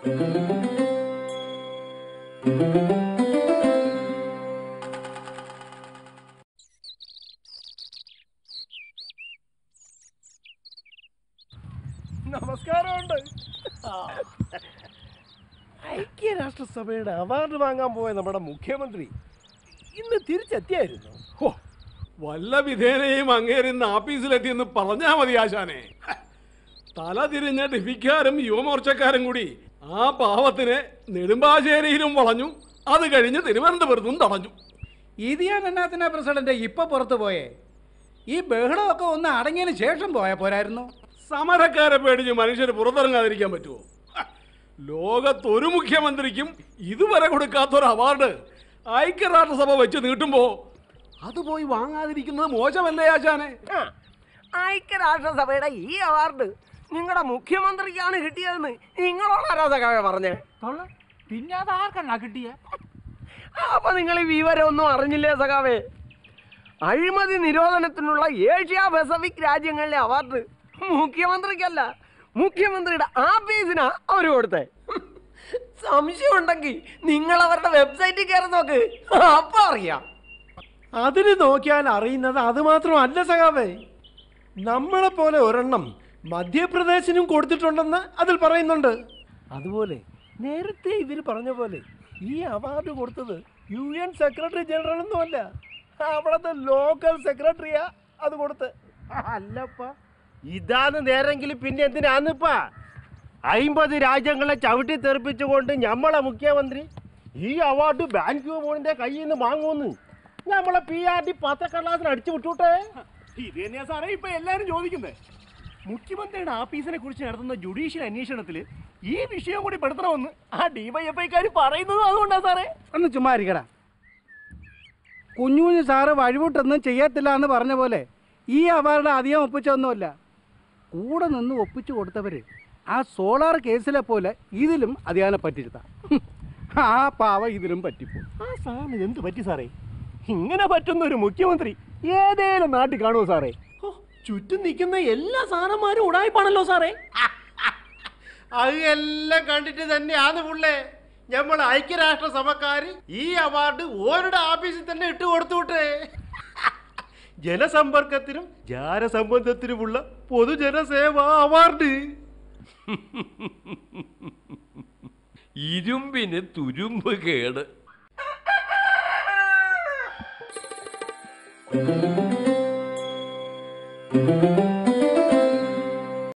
നമസ്കാരമുണ്ട്. ഐക്യരാഷ്ട്രസഭയുടെ അവാർഡ് വാങ്ങാൻ പോയ നമ്മുടെ മുഖ്യമന്ത്രി ഇന്ന് തിരിച്ചെത്തിയായിരുന്നു. വല്ല വിധേനയും അങ്ങേരുന്ന ആഫീസിലെത്തിയെന്ന് പറഞ്ഞാ മതി ആശാനെ. തല തിരിഞ്ഞ ഡിഫിക്കാരും യുവമോർച്ചക്കാരും കൂടി ആ പാവത്തിനെ നെടുമ്പാശ്ശേരിയിലും വളഞ്ഞു, അത് കഴിഞ്ഞ് തിരുവനന്തപുരത്തും തടഞ്ഞു. ഇത് ഞാൻ എന്നാത്തിനാ പ്രസിഡന്റ് ഇപ്പൊ പുറത്തു പോയേ? ഈ ബഹളമൊക്കെ ഒന്ന് അടങ്ങിയതിന് ശേഷം പോയാ പോരായിരുന്നു? സമരക്കാരെ പേടിച്ച് മനുഷ്യർ പുറത്തിറങ്ങാതിരിക്കാൻ പറ്റുമോ? ലോകത്തൊരു മുഖ്യമന്ത്രിക്കും ഇതുവരെ കൊടുക്കാത്തൊരു അവാർഡ് ഐക്യരാഷ്ട്രസഭ വെച്ച് നീട്ടുമ്പോ അത് പോയി വാങ്ങാതിരിക്കുന്നത് മോശമല്ലേ ആശാനെ? ഐക്യരാഷ്ട്രസഭയുടെ ഈ അവാർഡ് നിങ്ങളുടെ മുഖ്യമന്ത്രിക്കാണ് കിട്ടിയതെന്ന് നിങ്ങളോടാരാ സഖാവെ പറഞ്ഞേ? പിന്നെ അത് ആർക്കെന്നാ കിട്ടിയ? അപ്പൊ നിങ്ങൾ ഈ വിവരം ഒന്നും അറിഞ്ഞില്ലേ സഖാവേ? അഴിമതി നിരോധനത്തിനുള്ള ഏഷ്യ പസഫിക് രാജ്യങ്ങളിലെ അവാർഡ് മുഖ്യമന്ത്രിക്കല്ല, മുഖ്യമന്ത്രിയുടെ ആഫീസിനാ അവർ കൊടുത്തേ. സംശയം ഉണ്ടെങ്കിൽ നിങ്ങൾ അവരുടെ വെബ്സൈറ്റിൽ കയറി നോക്ക്, അപ്പൊ അറിയാം. അതിന് നോക്കിയാൽ അറിയുന്നത് അത് മാത്രമല്ല സഖാവേ, നമ്മളെ പോലെ ഒരെണ്ണം മധ്യപ്രദേശിനും കൊടുത്തിട്ടുണ്ടെന്ന് അതിൽ പറയുന്നുണ്ട്. അതുപോലെ നേരത്തെ ഇവർ പറഞ്ഞ പോലെ ഈ അവാർഡ് കൊടുത്തത് UN സെക്രട്ടറി ജനറൽ ഒന്നുമല്ല, അവിടുത്തെ ലോക്കൽ സെക്രട്ടറിയാ അത് കൊടുത്ത്. അല്ലപ്പ, ഇതാന്ന് നേരെങ്കിലും പിന്നെ എന്തിനാന്നിപ്പാ 50 രാജ്യങ്ങളെ ചവിട്ടി തെറിപ്പിച്ചുകൊണ്ട് നമ്മളെ മുഖ്യമന്ത്രി ഈ അവാർഡ് ബാൻ ക്യൂ മോണിന്റെ കയ്യിൽ നിന്ന് വാങ്ങുമെന്ന് നമ്മളെ PRD പത്രക്കടലാസിന് അടിച്ചു വിട്ടൂട്ടെ. ഇത് തന്നെയാ സാറേ ഇപ്പൊ എല്ലാരും ചോദിക്കുന്നത്. മുഖ്യമന്ത്രിയുടെ ആഫീസിനെ കുറിച്ച് നടത്തുന്ന ജുഡീഷ്യൽ അന്വേഷണത്തിൽ ഈ വിഷയം കൂടി പെടുത്തണമെന്ന് ആ DYFIക്കാർ പറയുന്നത് അതുകൊണ്ടാ സാറേ. ഒന്ന് ചുമ്മാ ഇരിക്കടാ. കുഞ്ഞുകുഞ്ഞ് സാറ് വഴിവിട്ടൊന്നും ചെയ്യത്തില്ല എന്ന് പറഞ്ഞ പോലെ ഈ അവാർഡ് അധികം ഒപ്പിച്ചൊന്നുമല്ല. കൂടെ നിന്ന് ഒപ്പിച്ചു കൊടുത്തവർ ആ സോളാർ കേസിലെ പോലെ ഇതിലും അധികാനെ പറ്റിയിരുത്താം. ആ പാവ ഇതിലും പറ്റിപ്പോ. ആ സാറിന് എന്ത് പറ്റി സാറേ? ഇങ്ങനെ പറ്റുന്ന ഒരു മുഖ്യമന്ത്രി ഏതേലും നാട്ടിൽ കാണുമോ സാറേ? ചുറ്റും നിൽക്കുന്ന എല്ലാ സാറന്മാരും ഉടായിപ്പാണല്ലോ സാറേ. അത് എല്ലാം കണ്ടിട്ട് തന്നെയാണ് പുള്ളേ നമ്മൾ ഐക്യരാഷ്ട്രസഭക്കാർ ഈ അവാർഡ് ഓരുടെ ഓഫീസിൽ തന്നെ ഇട്ട് കൊടുത്തുവിട്ടേ. ജനസമ്പർക്കത്തിനും ജനസംബന്ധത്തിനുമുള്ള പൊതുജനസേവാ അവാർഡ്. ഇരുമ്പിന് തുരുമ്പ് കേട്.